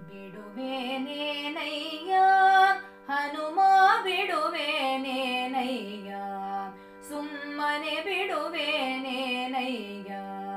ಬಿಡುವೆನೇನಯ್ಯ ಹನುಮ ಬಿಡುವೆನೇನಯ್ಯ ಸುಮ್ಮನೆ ಬಿಡುವೆನೇನಯ್ಯ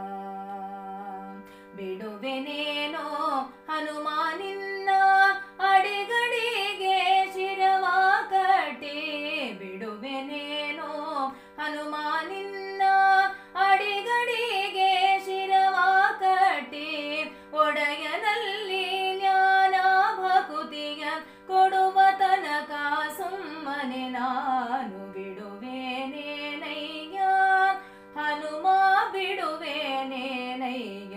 ಬಿಡುವೆನೇನೋ ಹನುಮ ನಿನ್ನ ಅಡಿಗಡಿಗೆ ಶಿರವ ಕಟ್ಟಿ ಬಿಡುವೆನೇನೋ ಹನುಮ ನಿನ್ನ ಅಡಿಗಡಿಗೆ ಶಿರವ ಕಟ್ಟಿ ಒಡೆಯನಲ್ಲಿ ಜ್ಞಾನ ಭಕುತಿಯ ಕೊಡುವ ತನಕ ಸುಮ್ಮನೆ ನಾನು ಬಿಡುವೆನೇನಯ್ಯ ಹನುಮ ಬಿಡುವೆನೇನಯ್ಯ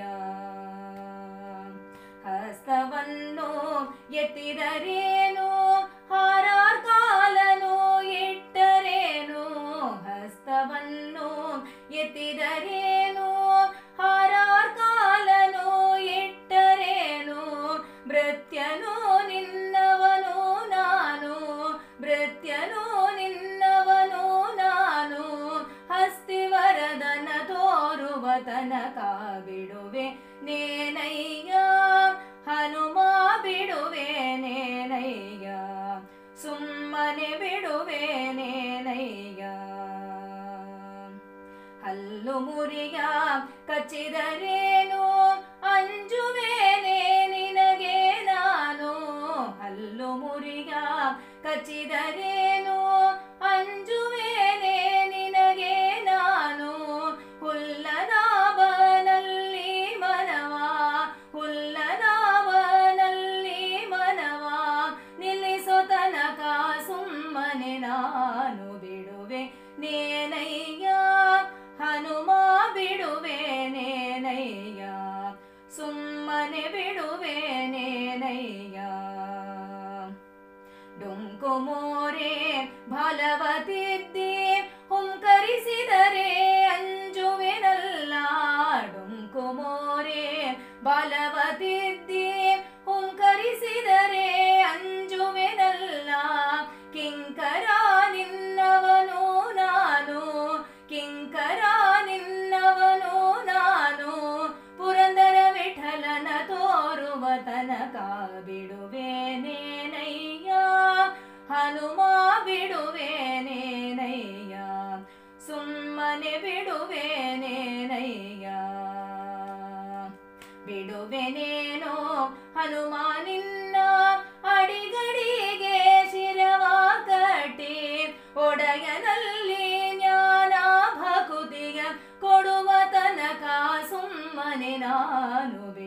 ಹಸ್ತವನ್ನು ಎತ್ತಿದರೇನು ಹಾರಾರ್ ಕಾಲನು ಇಟ್ಟರೇನು ಹಸ್ತವನ್ನು ಎತ್ತಿದರೇನು ಹಾರಾರ್ ಕಾಲನು ಇಟ್ಟರೇನು ಭೃತ್ಯನು ನಿನ್ನವನು ನಾನು ಭೃತ್ಯನು ನಿನ್ನವನು ನಾನು ಹಸ್ತಿವರದನ ತೋರುವ ತನಕ ಬಿಡುವೆ ನೇನಯ್ಯ ಹನುಮ ಬಿಡುವೆನೇನಯ್ಯ ಸುಮ್ಮನೆ ಬಿಡುವೆನೇನಯ್ಯ ಹಲ್ಲು ಮುರಿಯ ಕಚ್ಚಿದರೇನು ಅಂಜುವೆನೆ ನಿನಗೆ ನಾನು ಹಲ್ಲು ಮುರಿಯ ಕಚ್ಚಿದರೇನು ಅಂಜುವೆನೆ ನಿನಗೆ ನಾನು ಹುಲ್ಲನಾಭನಲ್ಲಿ ಮನವ ಹುಲ್ಲನಾಭನಲ್ಲಿ ಮನವ ನಿಲ್ಲಿಸೋ ತನಕ ಸುಮ್ಮನೆ ನಾನು ಬಿಡುವೆ ನೇನಯ್ಯ ಹನುಮ ಬಿಡುವೆನೇನಯ್ಯ ಸುಮ್ಮನೆ ಬಿಡುವೆನೇನಯ್ಯ ಡೊಂಕು ಮೋರೆ ಫಲವತಿದ್ದಿ ಹುಂಕರಿಸಿದರೆ ಅಂಜುವೆನಲ್ಲ ಡೊಂಕು ಮೋರೆ ಫಲವತಿದ್ದಿ ಹುಂಕರಿಸಿದರೆ ಅಂಜುವೆನಲ್ಲ ಕಿಂಕರ ನಿನ್ನವನು ನಾನು ಕಿಂಕರ ನಿನ್ನವನು ನಾನು ಪುರಂದರ ವಿಠಲನ ತೋರುವ ತನಕ ಬಿಡುವೆನೇನಯ್ಯ ಹನುಮ ಬಿಡುವೆನೇನಯ್ಯ ಸುಮ್ಮನೆ ಬಿಡುವೆನೇನಯ್ಯ ಬಿಡುವೆನೇನೋ ಹನುಮ ನಿನ್ನ ಅಡಿಗಡಿಗೆ ಶಿರವ ಕಟ್ಟಿ ಒಡೆಯನಲ್ಲಿ ಜ್ಞಾನ ಭಕುತಿಯ ಕೊಡುವ ತನಕ ಸುಮ್ಮನೆ ನಾನು